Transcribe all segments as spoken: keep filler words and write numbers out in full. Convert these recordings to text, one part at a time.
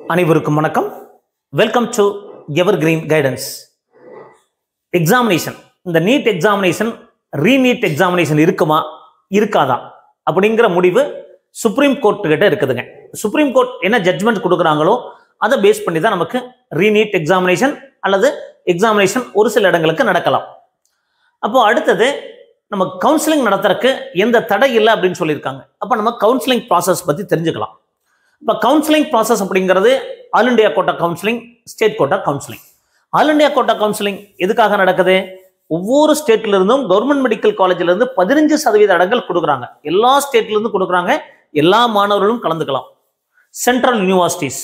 அனைவருக்கும் வணக்கம். Welcome to evergreen guidance. Examination, இந்த நீட் எக்ஸாமினேஷன் ரீநீட் எக்ஸாமினேஷன் இருக்குமா இருக்காதா அப்படிங்கிற முடிவு சுப்ரீம் கோர்ட் கிட்ட இருக்குதுங்க. சுப்ரீம் கோர்ட் என்ன ஜட்ஜ்மெண்ட் கொடுக்குறாங்களோ அதை பேஸ் பண்ணி தான் நமக்கு ரீநீட் எக்ஸாமினேஷன் அல்லது எக்ஸாமினேஷன் ஒரு சில இடங்களுக்கு நடக்கலாம். அப்போ அடுத்தது நம்ம கவுன்சிலிங் நடத்துறதுக்கு எந்த தடை இல்லை அப்படின்னு சொல்லியிருக்காங்க. அப்போ நம்ம கவுன்சிலிங் ப்ராசஸ் பற்றி தெரிஞ்சுக்கலாம். இப்போ கவுன்சிலிங் ப்ராசஸ் அப்படிங்கிறது all India quota counselling, state quota counselling. All India quota counselling எதுக்காக நடக்குது? ஒவ்வொரு ஸ்டேட்ல இருந்தும் கவர்மெண்ட் மெடிக்கல் காலேஜ்ல இருந்து பதினஞ்சு சதவீத இடங்கள் கொடுக்குறாங்க. எல்லா ஸ்டேட்ல இருந்து கொடுக்குறாங்க. எல்லா மாணவர்களும் கலந்துக்கலாம். Central universities,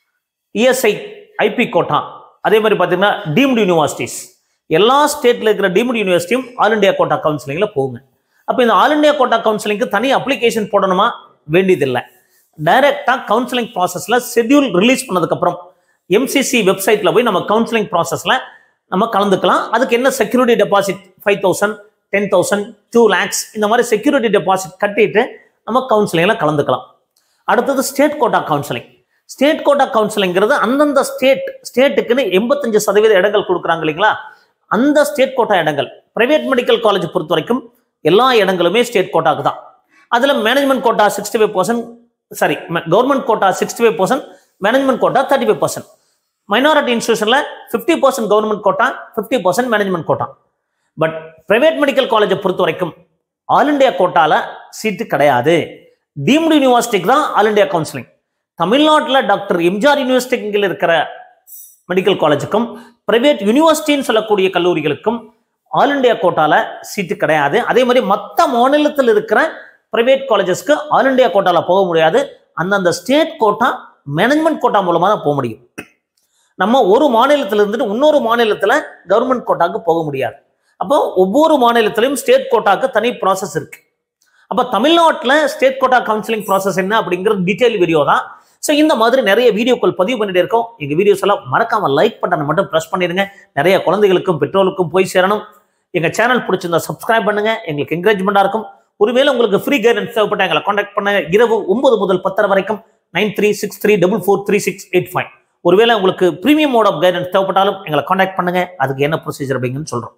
ESI, IP quota, அதே மாதிரி பார்த்தீங்கன்னா டீம்டு யூனிவர்சிட்டிஸ், எல்லா ஸ்டேட்ல இருக்கிற டீம்டு யூனிவர்சிட்டியும் ஆல் இண்டியா கோட்டா கவுன்சிலிங்ல போகுங்க. அப்போ இந்த ஆல் இண்டியா கோட்டா கவுன்சிலிங்க்கு தனி அப்ளிகேஷன் போடணுமா? வேண்டியதில்லை. டைரக்டா கவுன்சிலிங் ப்ராசஸ்ல ஷெட்யூல் ரிலீஸ் பண்ணதுக்கு அப்புறம் எம்சிசி வெப்சைட்ல போய் நம்ம கவுன்சிலிங் ப்ராசஸ்ல நம்ம கலந்துக்கலாம். அதுக்கு என்ன security deposit five thousand ten thousand two lakhs இந்த மாதிரி செக்யூரிட்டி டெபாசிட் கட்டிட்டு நம்ம கவுன்சிலிங்ல கலந்துக்கலாம். அடுத்தது state quota counselling. State quota கவுன்சிலிங்கிறது அந்தந்த ஸ்டேட் ஸ்டேட்டுக்குன்னு எண்பத்தஞ்சு சதவீத இடங்கள் கொடுக்குறாங்க இல்லைங்களா? அந்த ஸ்டேட் கோட்டா இடங்கள் பிரைவேட் மெடிக்கல் காலேஜ் பொறுத்த வரைக்கும் எல்லா இடங்களுமே ஸ்டேட் கோட்டாக்கு தான். அதுல management quota sixty five percent sorry government quota sixty five percent, management quota thirty five percent. Minority இன்ஸ்டியூஷன்ல fifty percent government quota, fifty percent management quota. But private medical காலேஜை பொறுத்த வரைக்கும் ஆல் இண்டியா கோட்டால சீட்டு கிடையாது. Deemed யூனிவர்சிட்டிக்கு தான் all India கவுன்சிலிங். தமிழ்நாட்டில் doctor MGR யூனிவர்சிட்டியில் இருக்கிற மெடிக்கல் காலேஜுக்கும் பிரைவேட் யூனிவர்சிட்டின்னு சொல்லக்கூடிய கல்லூரிகளுக்கும் ஆல் இண்டியா கோட்டால சீட்டு கிடையாது. அதே மாதிரி மற்ற மாநிலத்தில் இருக்கிற பிரைவேட் காலேஜஸ்க்கு ஆல் இண்டியா கோட்டால போக முடியாது. அந்தந்த ஸ்டேட் கோட்டா, மேனேஜ்மெண்ட் கோட்டா மூலமா தான் போக முடியும். நம்ம ஒரு மாநிலத்தில் இருந்துட்டு இன்னொரு மாநிலத்தில் கவர்மெண்ட் கோட்டாக்கு போக முடியாது. அப்போ ஒவ்வொரு மாநிலத்திலையும் ஸ்டேட் கோட்டாக்கு தனி ப்ராசஸ் இருக்கு. அப்போ தமிழ்நாட்டில் ஸ்டேட் கோட்டா கவுன்சிலிங் ப்ராசஸ் என்ன அப்படிங்கிற டீட்டெயில் வீடியோ தான். ஸோ இந்த மாதிரி நிறைய வீடியோக்கள் பதிவு பண்ணிட்டு இருக்கோம். எங்கள் வீடியோஸ் எல்லாம் மறக்காம லைக் பட்டனை மட்டும் ப்ரெஸ் பண்ணிடுங்க. நிறைய குழந்தைகளுக்கும் பெற்றோருக்கும் போய் சேரணும். எங்கள் சேனல் பிடிச்சிருந்தா சப்ஸ்கிரைப் பண்ணுங்க, எங்களுக்கு என்கரேஜ்மெண்ட்டாக இருக்கும். ஒருவேளை உங்களுக்கு ஃப்ரீ கைடன்ஸ் தேவைப்பட்ட எங்களை கான்டாக்ட் பண்ணுங்க. இரவு ஒன்பது முதல் பத்தரை வரைக்கும் nine three six three double four three six eight five. ஒருவேளை உங்களுக்கு ப்ரீமியம் மோட் ஆஃப் கைடன்ஸ் தேவைப்பட்டாலும் எங்களை கான்டாக்ட் பண்ணுங்க. அதுக்கு என்ன ப்ரொசீஜர் அப்படிங்கன்னு சொல்றோம்.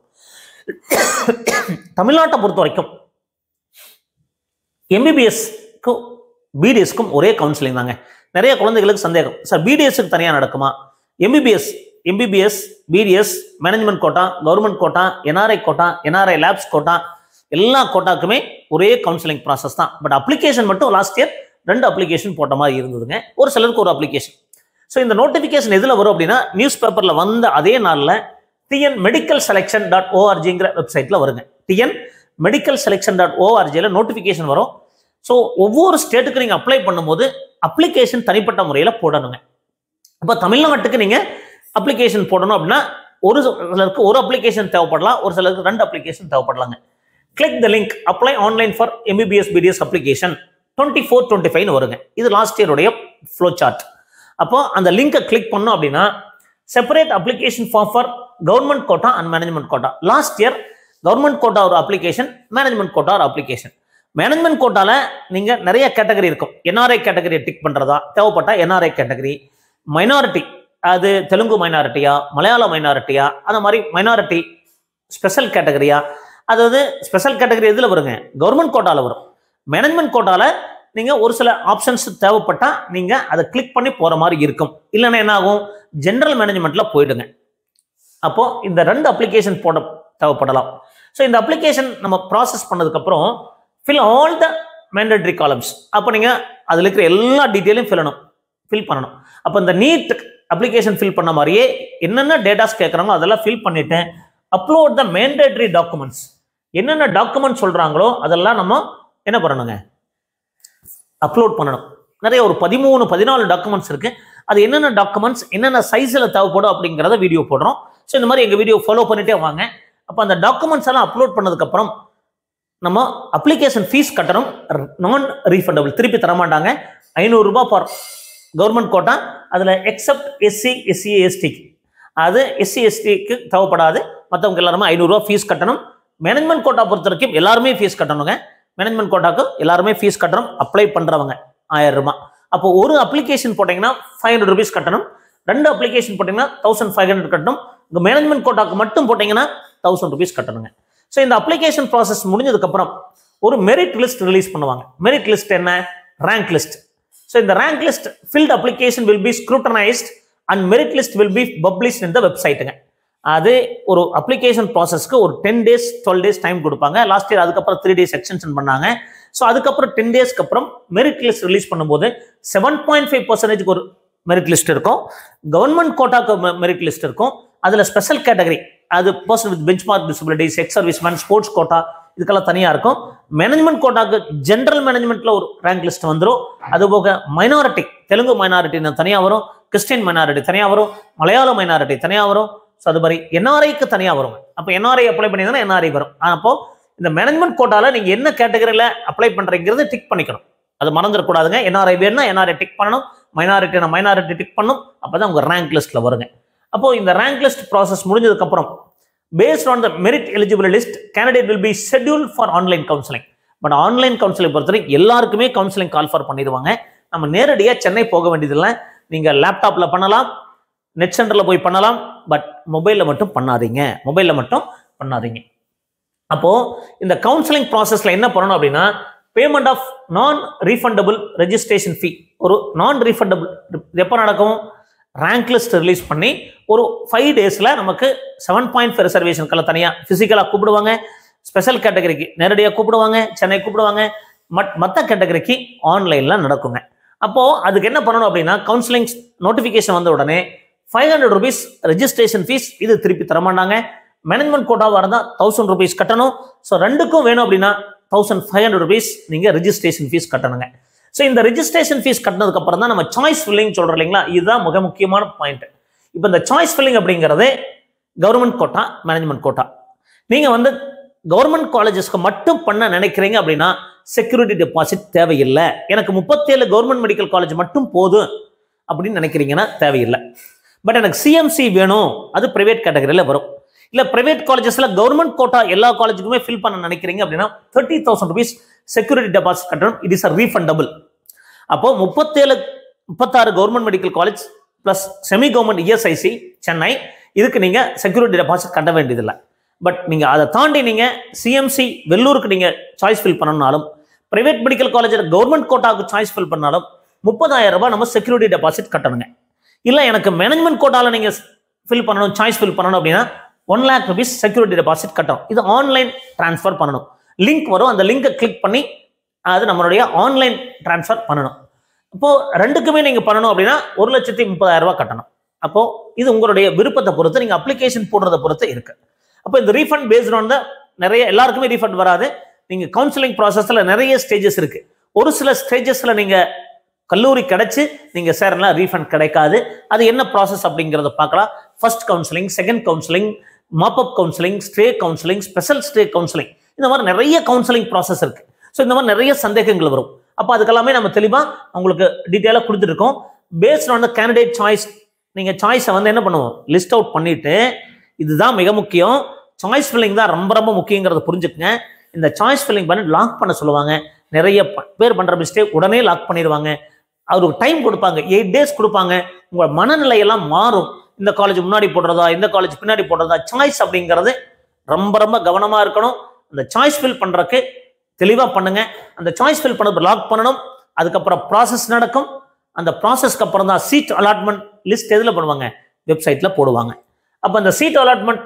தமிழ்நாட்டை பொறுத்த வரைக்கும் எம்பிபிஎஸ்க்கும் பிடிஎஸ்க்கும் ஒரே கவுன்சிலிங் தாங்க. நிறைய குழந்தைகளுக்கு சந்தேகம், சார் பிடிஎஸ்க்கு தனியாக நடக்குமா? MBBS MBBS BDS management quota, government quota, NRI quota, NRI lapse quota, எல்லா கோட்டாக்குமே ஒரே கவுன்சிலிங் ப்ராசஸ் தான். பட் அப்ளிகேஷன் மட்டும் லாஸ்ட் இயர் ரெண்டு அப்ளிகேஷன் போட்ட மாதிரி இருந்ததுங்க. ஒரு சிலருக்கு ஒரு அப்ளிகேஷன். ஸோ இந்த நோட்டிஃபிகேஷன் எதில் வரும் அப்படின்னா நியூஸ் பேப்பரில் வந்த அதே நாளில் டிஎன் மெடிக்கல் செலெக்ஷன் டாட் ஓஆர்ஜிங்கிற வெப்சைட்டில் வருங்க. டிஎன் மெடிக்கல் செலெக்ஷன் டாட் ஓஆர்ஜியில் நோட்டிஃபிகேஷன் வரும். ஸோ ஒவ்வொரு ஸ்டேட்டுக்கு நீங்கள் அப்ளை பண்ணும்போது அப்ளிகேஷன் தனிப்பட்ட முறையில் போடணுங்க. இப்போ தமிழ்நாட்டுக்கு நீங்கள் அப்ளிகேஷன் போடணும் அப்படின்னா ஒரு சிலருக்கு ஒரு அப்ளிகேஷன் தேவைப்படலாம், ஒரு சிலருக்கு ரெண்டு அப்ளிகேஷன் தேவைப்படலாங்க. Click the link apply online for MBBS BDS application twenty four twenty five வருங்க. இது லாஸ்ட் இயருடைய ஃப்ளோ சார்ட். அப்போ அந்த லிங்கை கிளிக் பண்ணோம் அப்படின்னா separate application form for government quota and management quota. Last year government quota ஒரு application, management quota ஒரு application. Management கோட்டால நீங்க நிறைய கேட்டகரி இருக்கும். என்ஆர்ஐ கேட்டகரியை டிக் பண்றதா தேவைப்பட்டா என்ஆர்ஐ கேட்டகரி, மைனாரிட்டி அது தெலுங்கு மைனாரிட்டியா, மலையாள மைனாரிட்டியா, அந்த மாதிரி மைனாரிட்டி ஸ்பெஷல் கேட்டகரியா, அதாவது ஸ்பெஷல் கேட்டகரி எதில் வருங்க? கவர்மெண்ட் கோட்டால வரும். மேனேஜ்மெண்ட் கோட்டால நீங்க ஒரு சில ஆப்ஷன்ஸ் தேவைப்பட்டா நீங்க அதை கிளிக் பண்ணி போற மாதிரி இருக்கும். இல்லைன்னா என்ன ஆகும்? ஜெனரல் மேனேஜ்மெண்ட்ல போயிடுங்க. அப்போ இந்த ரெண்டு அப்ளிகேஷன் போட தேவைப்படலாம். ஸோ இந்த அப்ளிகேஷன் நம்ம ப்ராசஸ் பண்ணதுக்கு அப்புறம் fill all the mandatory columns. அப்போ நீங்க அதுல இருக்கிற எல்லா டீட்டெயிலும் ஃபில்லணும் ஃபில் பண்ணணும். அப்போ இந்த நீட் அப்ளிகேஷன் ஃபில் பண்ண மாதிரியே என்னென்ன டேட்டாஸ் கேட்குறாங்களோ அதெல்லாம் ஃபில் பண்ணிட்டு அப்லோட் த மேண்டேட்டரி டாக்குமெண்ட்ஸ். என்னென்ன டாக்குமெண்ட் சொல்றாங்களோ அதெல்லாம் நம்ம என்ன பண்ணணுங்க? அப்லோட் பண்ணணும். நிறைய ஒரு பதிமூணு பதினாலு டாக்குமெண்ட்ஸ் இருக்கு. அது என்னென்ன டாக்குமெண்ட்ஸ் என்னென்ன சைஸில் தேவைப்படும் அப்படிங்கிறத வீடியோ போடுறோம். ஸோ இந்த மாதிரி எங்கள் வீடியோ ஃபாலோ பண்ணிட்டே வாங்க. அப்போ அந்த டாக்குமெண்ட்ஸ் எல்லாம் அப்லோட் பண்ணதுக்கப்புறம் நம்ம அப்ளிகேஷன் ஃபீஸ் கட்டணும். நான் ரீஃபண்டபிள், திருப்பி தரமாட்டாங்க. ஐநூறுரூபா ஃபார் கவர்மெண்ட் கோட்டா, அதில் எக்ஸப்ட் எஸ்சி எஸ்சி எஸ்டிக்கு, அது எஸ்சி எஸ்டிக்கு தேவைப்படாது. மற்றவங்க எல்லாருமே ஐநூறுரூவா ஃபீஸ் கட்டணும். மேனேஜ்மெண்ட் கோட்டா பொறுத்த வரைக்கும் எல்லாருமே ஃபீஸ் கட்டணுங்க. மேனேஜ்மெண்ட் கோட்டாக்கு எல்லாருமே ஃபீஸ் கட்டணும். அப்ளை பண்றவங்க ஆயிரம் ரூபாய். அப்போ ஒரு அப்ளிகேஷன் போட்டீங்கன்னா ஃபைவ் ஹண்ட்ரட் ருபீஸ் கட்டணும், ரெண்டு அப்ளிகேஷன் போட்டீங்கன்னா தௌசண்ட் ஃபைவ் ஹண்ட்ரட் கட்டணும், இந்த மேனேஜ்மெண்ட் கோட்டாக்கு மட்டும் போட்டீங்கன்னா தௌசண்ட் ருபீஸ் கட்டணுங்க. ஸோ இந்த அப்ளிகேஷன் ப்ராசஸ் முடிஞ்சதுக்கு அப்புறம் ஒரு மெரிட் லிஸ்ட் ரிலீஸ் பண்ணுவாங்க. மெரிட் லிஸ்ட் என்ன? Rank list. ஸோ இந்த rank list filled application will be scrutinised and merit list will be published in the வெப்சைட்டுங்க. அது ஒரு அப்ளிகேஷன் ப்ராசஸ்க்கு ஒரு ten days twelve days time கொடுப்பாங்க. லாஸ்ட் இயர் அதுக்கப்புறம் த்ரீ டேஸ் எக்ஸ்டென்ஷன் பண்ணாங்க. ஸோ அதுக்கப்புறம் டென் டேஸ்க்கு அப்புறம் மெரிட் லிஸ்ட் ரிலீஸ் பண்ணும்போது செவன் பாயிண்ட் ஃபைவ் பர்சன்டேஜ்க்கு ஒரு மெரிட் லிஸ்ட் இருக்கும், கவர்மெண்ட் கோட்டாக்கு மெரிட் லிஸ்ட் இருக்கும், அதில் ஸ்பெஷல் கேட்டகரி அது person with benchmark disabilities, ex serviceman, sports quota இதுக்கெல்லாம் தனியாக இருக்கும். மேனேஜ்மெண்ட் கோட்டாக்கு ஜென்ரல் மேனேஜ்மெண்ட்ல ஒரு ரேங்க் லிஸ்ட் வந்துடும். அதுபோக மைனாரிட்டி, தெலுங்கு மைனாரிட்டி தனியாக வரும், கிறிஸ்டியன் மைனாரிட்டி தனியாக வரும், மலையாள மைனாரிட்டி தனியாக வரும். ஸோ அது மாதிரி என்ஆர்ஐக்கு தனியாக வரும். அப்போ என்ஆர்ஐ அப்ளை பண்ணிங்கன்னா என்ஆர்ஐ வரும். அப்போ இந்த மேனேஜ்மெண்ட் கோட்டால நீங்க என்ன கேட்டகரியில அப்ளை பண்றீங்கிறது டிக் பண்ணிக்கணும், அது மறந்துடக்கூடாதுங்க. என்ஆர்ஐ வேணும்னா என்ஆர்ஐ டிக் பண்ணணும், மைனாரிட்டினா மைனாரிட்டி டிக் பண்ணணும், அப்பதான் உங்க ரேங்க் லிஸ்ட்ல வருங்க. அப்போ இந்த ரேங்க் லிஸ்ட் ப்ராசஸ் முடிஞ்சதுக்கு அப்புறம் based on the merit eligible list candidate will be scheduled for online counseling. But online counselling பொறுத்தவரை எல்லாருக்குமே கவுன்சிலிங் கால் ஃபார் பண்ணிடுவாங்க. நம்ம நேரடியாக சென்னை போக வேண்டியதில்லை, நீங்க லேப்டாப்ல பண்ணலாம், நெட் சென்டர்ல போய் பண்ணலாம், பட் மொபைல்ல மட்டும் பண்ணாதீங்க, மொபைல்ல மட்டும் பண்ணாதீங்க. அப்போ இந்த கவுன்சிலிங் ப்ராசஸ்ல என்ன பண்ணணும் அப்படின்னா payment of non refundable registration fee, ஒரு நான் ரீஃபண்டபிள் எப்போ நடக்கும்? ரேங்க் லிஸ்ட் ரிலீஸ் பண்ணி ஒரு ஃபைவ் டேஸ்ல நமக்கு செவன் பாயிண்ட் ஃபைவ் ரிசர்வேஷனுக்கெல்லாம் தனியாக ஃபிசிக்கலாக கூப்பிடுவாங்க, ஸ்பெஷல் கேட்டகரிக்கு நேரடியாக கூப்பிடுவாங்க, சென்னை கூப்பிடுவாங்க, மட் மற்ற கேட்டகரிக்கு ஆன்லைனில் நடக்குங்க. அப்போது அதுக்கு என்ன பண்ணணும் அப்படின்னா கவுன்சிலிங் நோட்டிஃபிகேஷன் வந்த உடனே five hundred rupees registration fees இது திருப்பி தரமாட்டாங்க. மேனேஜ்மெண்ட் கோட்டாவாக இருந்தால் தௌசண்ட் ருபீஸ் கட்டணும். ஸோ ரெண்டுக்கும் வேணும் அப்படின்னா தௌசண்ட் ஃபைவ் ஹண்ட்ரட் ருபீஸ் நீங்கள் ரெஜிஸ்ட்ரேஷன் ஃபீஸ் கட்டணுங்க. ஸோ இந்த ரெஜிஸ்ட்ரேஷன் ஃபீஸ் கட்டினதுக்கு அப்புறம் தான் நம்ம சாய்ஸ் ஃபில்லிங் சொல்கிறோம் இல்லைங்களா, இதுதான் மிக முக்கியமான பாயிண்ட். இப்போ இந்த சாய்ஸ் ஃபில்லிங் அப்படிங்கிறது கவர்மெண்ட் கோட்டா, மேனேஜ்மெண்ட் கோட்டா. நீங்கள் வந்து கவர்மெண்ட் காலேஜஸ்க்கு மட்டும் பண்ண நினைக்கிறீங்க அப்படின்னா செக்யூரிட்டி டெபாசிட் தேவையில்லை. எனக்கு முப்பத்தேழு கவர்மெண்ட் மெடிக்கல் காலேஜ் மட்டும் போதும் அப்படின்னு நினைக்கிறீங்கன்னா தேவையில்லை. பட் எனக்கு சிஎம்சி வேணும், அது பிரைவேட் கேட்டகரியில் வரும். இல்லை பிரைவேட் காலேஜஸ்ல கவர்மெண்ட் கோட்டா எல்லா காலேஜுக்குமே ஃபில் பண்ண நினைக்கிறீங்க அப்படின்னா thirty thousand rupees security deposit கட்டணும். It is a refundable. அப்போ முப்பத்தேழு முப்பத்தாறு government medical college plus semi government ESIC Chennai, இதுக்கு நீங்க செக்யூரிட்டி டெபாசிட் கட்ட வேண்டியதில்லை. பட் நீங்க அதை தாண்டி நீங்க சிஎம்சி வெள்ளூருக்கு நீங்க சாய்ஸ் ஃபில் பண்ணணும்னாலும், பிரைவேட் மெடிக்கல் காலேஜ் கவர்மெண்ட் கோட்டாவுக்கு சாய்ஸ் ஃபில் பண்ணாலும் முப்பதாயிரம் ரூபாய் நம்ம செக்யூரிட்டி டெபாசிட் கட்டணுங்க. இல்லை எனக்கு மேனேஜ்மெண்ட் கோட்டால நீங்க ஃபில் பண்ணணும், சாய்ஸ் ஃபில் பண்ணணும் அப்படின்னா one lakh rupees security deposit கட்டணும். இது ஆன்லைன் டிரான்ஸ்ஃபர் பண்ணணும். லிங்க் வரும், அந்த லிங்கை கிளிக் பண்ணி அது நம்மளுடைய ஆன்லைன் டிரான்ஸ்ஃபர் பண்ணணும். இப்போ ரெண்டுக்குமே நீங்க பண்ணணும் அப்படின்னா ஒரு லட்சத்தி முப்பதாயிரம் ரூபாய் கட்டணும். அப்போ இது உங்களுடைய விருப்பத்தை பொறுத்து, நீங்க அப்ளிகேஷன் போடுறதை பொறுத்து இருக்கு. அப்போ இந்த ரீஃபண்ட் பேஸ்ட் ஆன் த நிறைய எல்லாருக்குமே ரீஃபண்ட் வராது. நீங்க கவுன்சிலிங் ப்ராசஸ்ல நிறைய ஸ்டேஜஸ் இருக்கு. ஒரு சில ஸ்டேஜஸ்ல நீங்க கல்லூரி கிடைச்சு நீங்க சேரலாம், ரீஃபண்ட் கிடைக்காது. அது என்ன ப்ராசஸ் அப்படிங்கிறத பார்க்கலாம். First counselling, second counselling, mop up counselling, stray counselling, special stray counselling, இந்த மாதிரி நிறைய கவுன்சிலிங் ப்ராசஸ் இருக்கு. ஸோ இந்த மாதிரி நிறைய சந்தேகங்கள் வரும். அப்போ அதுக்கெல்லாமே நம்ம தெளிவாக உங்களுக்கு டீட்டெயிலாக கொடுத்துருக்கோம். Based on the candidate choice, நீங்கள் சாய்ஸை வந்து என்ன பண்ணுவோம், லிஸ்ட் அவுட் பண்ணிட்டு, இதுதான் மிக முக்கியம், சாய்ஸ் ஃபில்லிங் தான் ரொம்ப ரொம்ப முக்கியங்கிறத புரிஞ்சுக்குங்க. இந்த சாய்ஸ் ஃபில்லிங் பண்ணி லாக் பண்ண சொல்லுவாங்க. நிறைய பேர் பண்ணுற மிஸ்டேக், உடனே லாக் பண்ணிடுவாங்க. அவருக்கு டைம் கொடுப்பாங்க, எயிட் டேஸ் கொடுப்பாங்க. உங்களோட மனநிலையெல்லாம் மாறும். இந்த காலேஜ் முன்னாடி போடுறதா, இந்த காலேஜ் பின்னாடி போடுறதா, சாய்ஸ் அப்படிங்கிறது ரொம்ப ரொம்ப கவனமாக இருக்கணும். அந்த சாய்ஸ் ஃபில் பண்ணுறக்கு தெளிவாக பண்ணுங்க. அந்த சாய்ஸ் ஃபில் பண்ண லாக் பண்ணணும். அதுக்கப்புறம் ப்ராசஸ் நடக்கும். அந்த ப்ராசஸ்க்கு அப்புறம் தான் சீட் அலாட்மெண்ட் லிஸ்ட் எதில் பண்ணுவாங்க, வெப்சைட்டில் போடுவாங்க. அப்போ அந்த seat allotment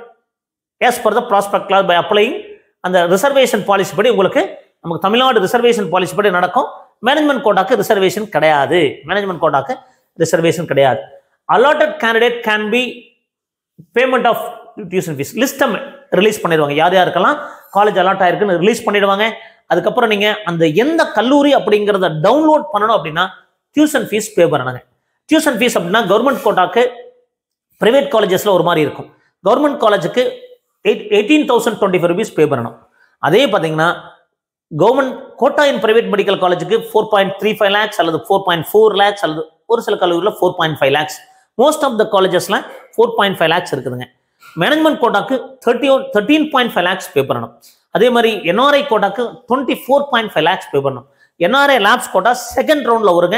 as per the prospect clause by applying அந்த ரிசர்வேஷன் பாலிசி படி உங்களுக்கு நமக்கு தமிழ்நாடு ரிசர்வேஷன் பாலிசி படி நடக்கும். மேனேஜ்மெண்ட் கோட்டாக்கு ரிசர்வேஷன் கிடையாது. மேனேஜ்மெண்ட் கோட்டாக்கு ரிசர்வேஷன் கிடையாது. Allotted candidate can be payment of tuition fees லிஸ்ட்டை ரிலீஸ் பண்ணிடுவாங்க. யார் யாருக்கெல்லாம் காலேஜ் அலாட் ஆயிருக்குன்னு ரிலீஸ் பண்ணிடுவாங்க. அதுக்கப்புறம் நீங்க அந்த எந்த கல்லூரி அப்படிங்கிறத டவுன்லோட் பண்ணணும் அப்படின்னா டியூஷன் ஃபீஸ் பே பண்ணணுங்க. டியூஷன் ஃபீஸ் அப்படின்னா கவர்மெண்ட் கோட்டாக்கு பிரைவேட் காலேஜஸ்ல ஒரு மாதிரி இருக்கும். கவர்மெண்ட் காலேஜுக்கு eight eighteen thousand twenty five rupees pay பண்ணணும். அதே பார்த்தீங்கன்னா government quota in private medical காலேஜுக்கு four point three five lakhs அல்லது ஃபோர் பாயிண்ட் ஃபோர் லேக்ஸ் அல்லது ஒரு சில கல்லூரியில் four point five lakhs most of the காலேஜஸ்ல ஃபோர் பாயிண்ட் ஃபைவ் லேக்ஸ் இருக்குதுங்க. மேனேஜ்மெண்ட் கோட்டாக்கு thirty thirteen point five lakhs pay பண்ணணும். அதே மாதிரி என்ஆர்ஐ கோட்டாக்கு twenty four point five lakhs pay பண்ணணும். என்ஆர்ஐ லேப்ஸ் கோட்டா செகண்ட் ரவுண்ட்ல வருங்க,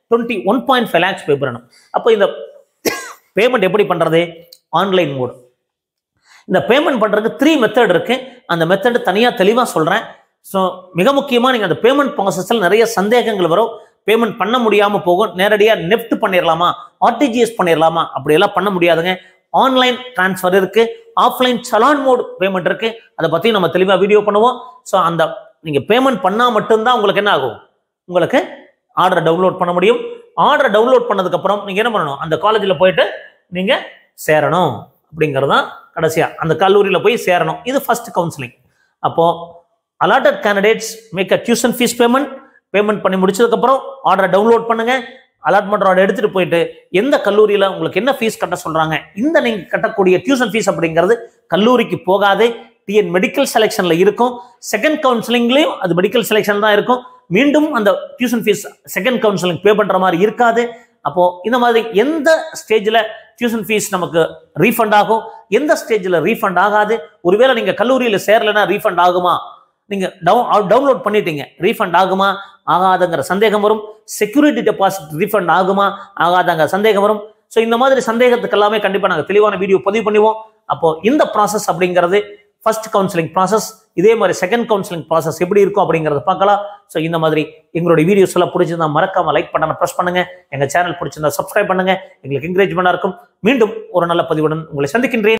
twenty one point five lakhs pay பண்ணணும். அப்போ இந்த பேமெண்ட் எப்படி பண்றது? Online mode. இந்த பேமெண்ட் பண்றதுக்கு த்ரீ மெத்தட் இருக்கு. அந்த மெத்தட் தனியா தெளிவா சொல்றேன். ஸோ மிக முக்கியமா நீங்க அந்த பேமெண்ட் ப்ராசஸ்ல நிறைய சந்தேகங்கள் வரும். பேமெண்ட் பண்ண முடியாம போகும். நேரடியா நெஃப்ட் பண்ணிடலாமா, ஆர்டிஜிஎஸ் பண்ணிடலாமா, அப்படியெல்லாம் பண்ண முடியாதுங்க. ஆன்லைன் டிரான்ஸ்ஃபர் இருக்கு, ஆஃப்லைன் சலான் மோட் பேமெண்ட் இருக்கு. அதை பத்தி நம்ம தெளிவா வீடியோ பண்ணுவோம். ஸோ அந்த நீங்க பேமெண்ட் பண்ணா மட்டும்தான் உங்களுக்கு என்ன ஆகும், உங்களுக்கு ஆர்டரை டவுன்லோட் பண்ண முடியும். ஆர்டரை டவுன்லோட் பண்ணதுக்கு அப்புறம் நீங்க என்ன பண்ணணும், அந்த காலேஜில் போயிட்டு நீங்க சேரணும். அப்படிங்கிறது தான் கடைசியா அந்த கல்லூரியில் போய் சேரணும். இது ஃபர்ஸ்ட் கவுன்சிலிங். அப்போ allotted candidates make a tuition fees payment. Payment பண்ணி முடிச்சதுக்கு அப்புறம் ஆர்டரை டவுன்லோட் பண்ணுங்க. அலாட்மெண்ட் ஆர்டர் எடுத்துட்டு போயிட்டு எந்த கல்லூரியில உங்களுக்கு என்ன ஃபீஸ் கட்ட சொல்றாங்க, இந்த நீங்க கட்டக்கூடிய டியூஷன் ஃபீஸ் அப்படிங்கிறது கல்லூரிக்கு போகாது, டிஎன் மெடிக்கல் செலெக்ஷன்ல இருக்கும். செகண்ட் கவுன்சிலிங்லயும் அது மெடிக்கல் செலெக்ஷன் தான் இருக்கும். மீண்டும் அந்த tuition fees second counselling pay பண்ற மாதிரி இருக்காது. அப்போ இந்த மாதிரி எந்த ஸ்டேஜ்ல டியூஷன் ஃபீஸ் நமக்கு ரீஃபண்ட் ஆகும், எந்த ஸ்டேஜ்ல ரீஃபண்ட் ஆகாது, ஒருவேளை நீங்க கல்லூரியில சேரலைன்னா ரீஃபண்ட் ஆகுமா, நீங்க டவுன்லோட் பண்ணிட்டீங்க ரீஃபண்ட் ஆகுமா ஆகாதுங்கிற சந்தேகம் வரும். செக்யூரிட்டி டெபாசிட் ரீஃபண்ட் ஆகுமா ஆகாதங்கிற சந்தேகம் வரும். ஸோ இந்த மாதிரி சந்தேகத்துக்கு எல்லாமே கண்டிப்பா நாங்கள் தெளிவான வீடியோ பதிவு பண்ணுவோம். அப்போ இந்த ப்ராசஸ் அப்படிங்கிறது ஃபர்ஸ்ட் கவுன்சிலிங் ப்ராசஸ். இதே மாதிரி செகண்ட் கவுன்சிலிங் ப்ராசஸ் எப்படி இருக்கும் அப்படிங்கறத பார்க்கலாம். ஸோ இந்த மாதிரி எங்களுடைய வீடியோஸ் எல்லாம் பிடிச்சிருந்தா மறக்காம லைக் பண்ண ப்ரெஸ் பண்ணுங்க. எங்க சேனல் பிடிச்சிருந்தா சப்ஸ்கிரைப் பண்ணுங்க. எங்களுக்கு என்கரேஜ்மெண்டா இருக்கும். மீண்டும் ஒரு நல்ல பதிவுடன் உங்களை சந்திக்கின்றேன்.